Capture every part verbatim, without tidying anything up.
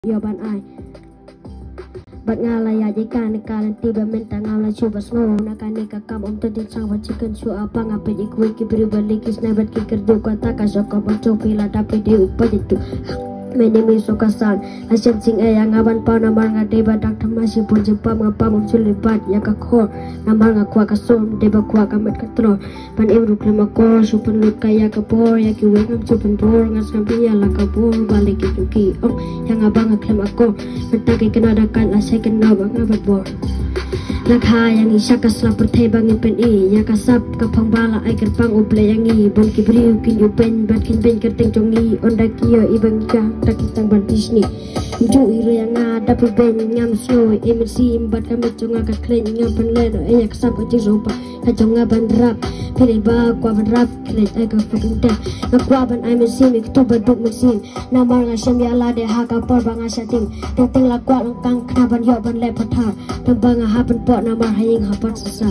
Yo ban ai bat ngala ya jika ni kalan tiba minta ngala coba snow nakan ni kakam om tadi sang wat chicken su apa ngapa ikui ki beri balik is nebat ki kerja kata kasok ko copi la tapi di upa itu meni mi so kasan asyam sing e yang aban pa namar nga deba dak thamasi pun jepam ngapa mum sulibat ya ka khor namar nga kwa kasom deba kwa kamet katro pan em ruk lama ko supan lut kaya ka por ya ki wengam supan por ngas kampi ya la ka por balik ki ki om yang abang ngklem ako mentaki kena dakan asai kena bang abat bor lakha yang isa kasla perthai bangin pen i ya kasap kapang bala ai kerpang uble yang i bon ki briu kin yu pen bat kin ben kerteng jongi onda kiyo ibang jang takitang ban disni ju iro yang ada ben ngam snow emersi imbat kami jonga ka klen ngam pen le e ya kasap ko jiropa ka jonga ban rap pilih ba kwa ban rap klen ai ka fucking teh ngakwa ban ai mesin ik tu baduk mesin namar ngasem ya la de ha ka por bang asating teng teng lakwa langkang knaban yo ban le patha tembang ha pen po namar haying hapat sesa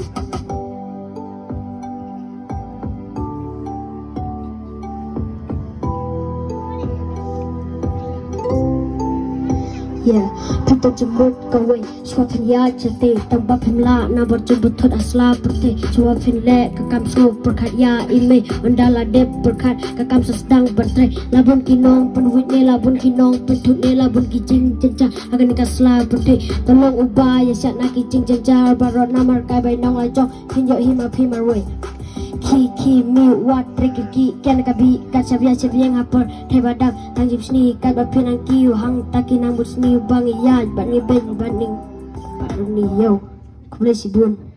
ya kita jemput kawe suapin ya jati tambah pemla na berjemput thot asla perte suapin le kakam snow perkat ya ime mandala dep perkat kakam sedang bertre labun kinong penuhut ne labun kinong pentut ne labun kijing jenja akan kasla perte tolong ubah ya syak nak kijing jenja barot namar kai bai nong la jong hinyo hima phimar we ki ki mi wat trek ki ken ka bi ka chabia chabia ngapor thebadam tangjip sni ka ba phinang ki hang takinang busni bang ya ban ni ben ban ning paruni yo kumle sibun